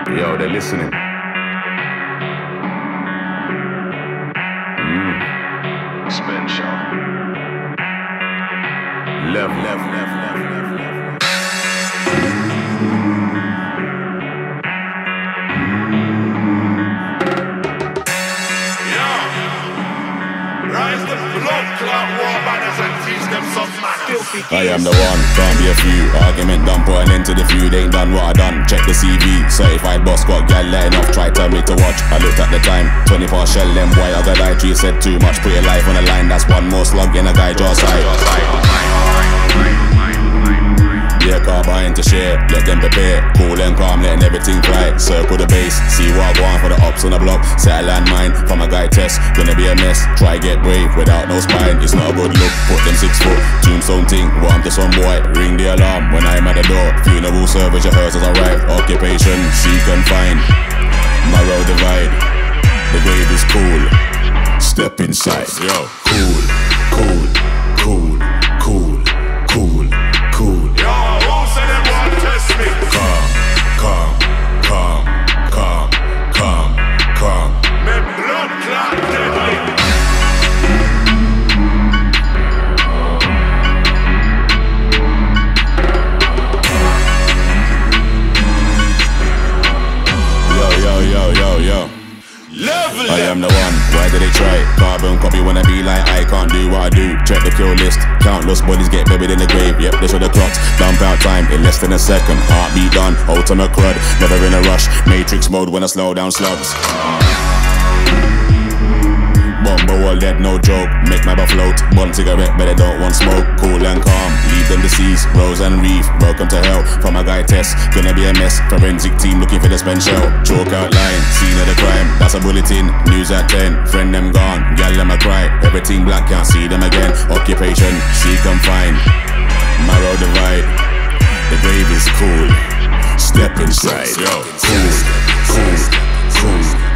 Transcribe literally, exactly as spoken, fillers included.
Yo, they're listening. Mm. Spencer. Left, left, left, left, left, left. Rise the blood clot war banners and teach them some man. I am the one, can't be a few. Argument done, put an end to the feud. Ain't done what I done, check the C V. Certified boss, got gal letting off. Try tell me to watch, I looked at the time. twenty past shell, them boy, I got I G said too much. Put your life on the line, that's one more slug in a guy jaw side. Yeah, car buying to share, let them prepare. Cool and calm, letting everything fly. Circle the base, see what I want for the ups on the block. Set a landmine, from a guy test, gonna be a mess. Try get brave, without no spine, it's not a good look. Put them six foot, tombstone ting, warm to some boy. Ring the alarm when I'm at the door. Funeral service, your hearse has arrived. Occupation, seek and find. My road divide, the grave is cool. Step inside, yo. Cool, cool, cool, cool, cool, cool. Calm, calm, calm, calm, calm, calm. Me blood clot deadly. Yo, yo, yo, yo, yo. Level I am the one, why did they try? Carbon copy wanna be like I can't do what I do. Check the kill list, countless bodies get buried in the grave. Yep, they show the clocks, dump out time in less than a second. Heartbeat done, ultimate crud, never in a rush. Matrix mode when I slow down slugs. Bomber wall dead, no joke, make my float. One cigarette, but they don't want smoke. Cool and calm, leave them deceased. Rose and Reef, welcome to hell. From a guy test, gonna be a mess. Forensic team looking for the spent shell. Choke out line, scene of the crime, that's a bulletin. News at ten, friend them gone, gal them a cry. Everything black, can't see them again. Occupation, seek and find. Marrow divide, the grave is cool. Step inside, yo. Cool, cool, cool.